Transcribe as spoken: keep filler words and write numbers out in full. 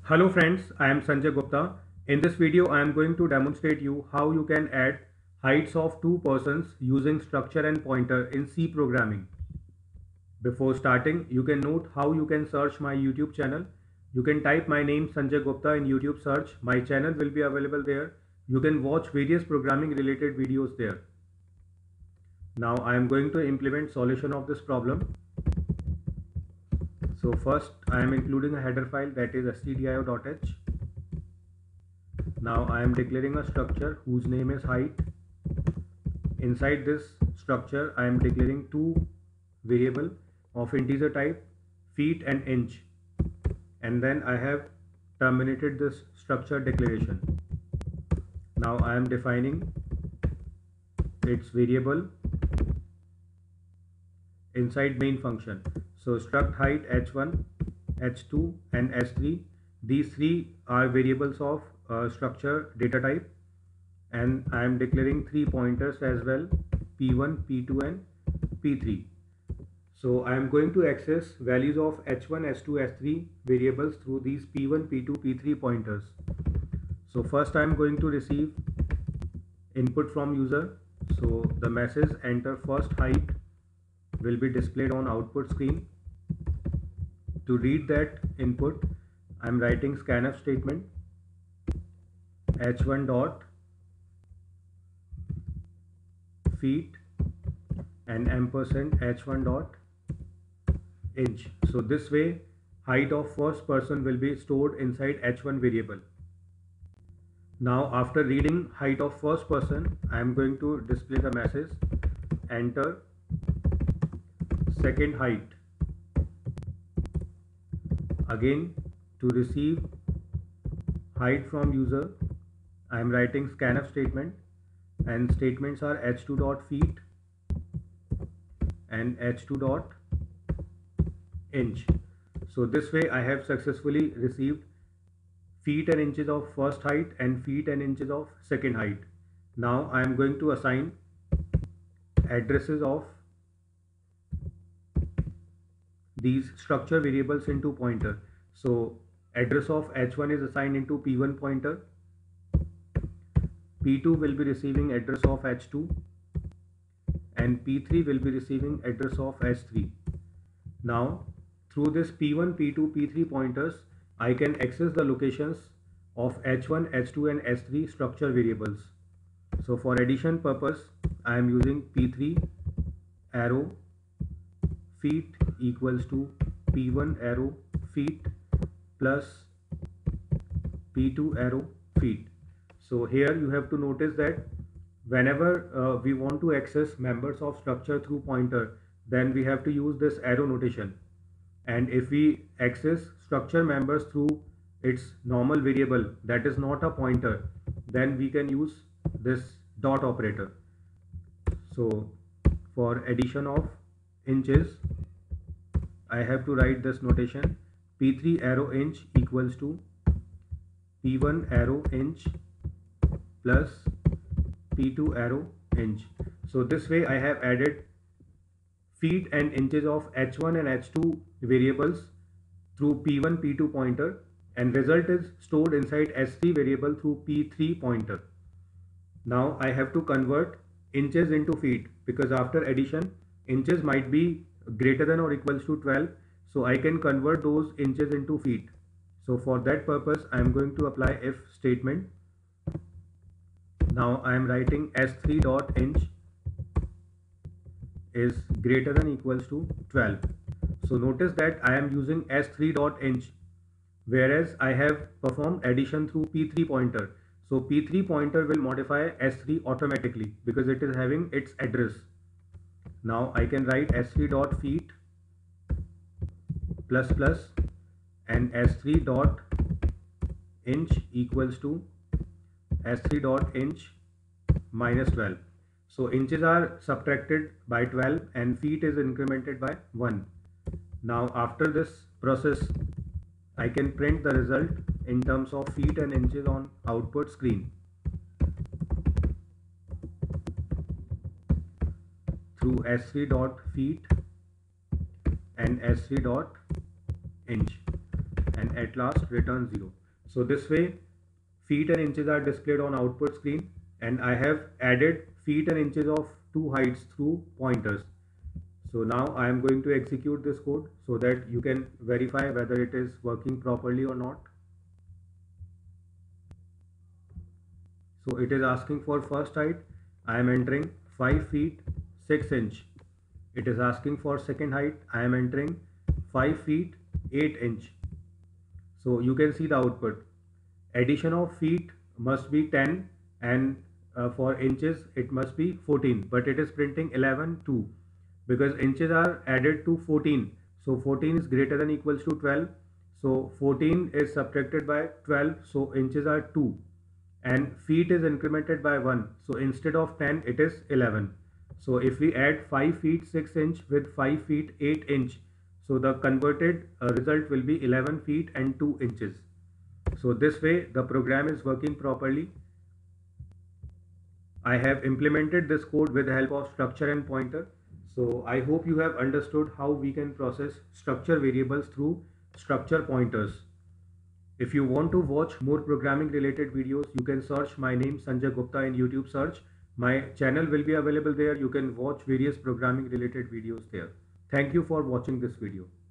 Hello friends, I am Sanjay Gupta. In this video, I am going to demonstrate you how you can add heights of two persons using structure and pointer in C programming. Before starting, you can note how you can search my YouTube channel. You can type my name Sanjay Gupta in YouTube search. My channel will be available there. You can watch various programming related videos there. Now I am going to implement solution of this problem. So first I am including a header file, that is stdio dot h. Now I am declaring a structure whose name is height. Inside this structure I am declaring two variables of integer type, feet and inch, and then I have terminated this structure declaration. Now I am defining its variable inside main function. So struct height h one, h two and h three, these three are variables of uh, structure data type, and I am declaring three pointers as well, p one, p two and p three. So I am going to access values of h one, h two, h three variables through these p one, p two, p three pointers. So first I am going to receive input from user. So the message enter first height will be displayed on output screen. To read that input, I am writing scanf statement h one dot feet and ampersand h one dot inch. So this way height of first person will be stored inside h one variable. Now after reading height of first person, I am going to display the message enter second height. Again, to receive height from user, I am writing scanf statement, and statements are h two dot feet and h two dot inch. So this way I have successfully received feet and inches of first height and feet and inches of second height. Now I am going to assign addresses of these structure variables into pointer. So address of h one is assigned into p one pointer, p two will be receiving address of h two, and p three will be receiving address of h three. Now through this p one, p two, p three pointers, I can access the locations of h one, h two and h three structure variables. So for addition purpose, I am using p three arrow feet equals to p one arrow feet plus p two arrow feet. So here you have to notice that whenever uh, we want to access members of structure through pointer, then we have to use this arrow notation. And if we access structure members through its normal variable that is not a pointer, then we can use this dot operator. So for addition of inches, I have to write this notation p three arrow inch equals to p one arrow inch plus p two arrow inch. So this way I have added feet and inches of h one and h two variables through p one, p two pointer, and result is stored inside h three variable through p three pointer. Now I have to convert inches into feet, because after addition inches might be greater than or equals to twelve, so I can convert those inches into feet. So for that purpose I am going to apply if statement. Now I am writing h three dot inch is greater than equals to twelve. So notice that I am using h three dot inch, whereas I have performed addition through p three pointer. So p three pointer will modify h three automatically because it is having its address. Now I can write h three dot feet plus plus and h three dot inch equals to h three dot inch minus twelve. So inches are subtracted by twelve and feet is incremented by one. Now after this process, I can print the result in terms of feet and inches on output screen. Through h three dot feet and h three dot inch, and and at last return zero. So this way feet and inches are displayed on output screen, and I have added feet and inches of two heights through pointers. So now I am going to execute this code so that you can verify whether it is working properly or not. So it is asking for first height. I am entering five feet six inch. It is asking for second height. I am entering five feet eight inch. So you can see the output. Addition of feet must be ten, and uh, for inches it must be fourteen, but it is printing eleven two because inches are added to fourteen. So fourteen is greater than equals to twelve. So fourteen is subtracted by twelve. So inches are two. And feet is incremented by one. So instead of ten, it is eleven. So if we add five feet six inch with five feet eight inch, so the converted uh, result will be eleven feet and two inches. So this way the program is working properly. I have implemented this code with the help of structure and pointer. So I hope you have understood how we can process structure variables through structure pointers. If you want to watch more programming related videos, you can search my name Sanjay Gupta in YouTube search. My channel will be available there. You can watch various programming related videos there. Thank you for watching this video.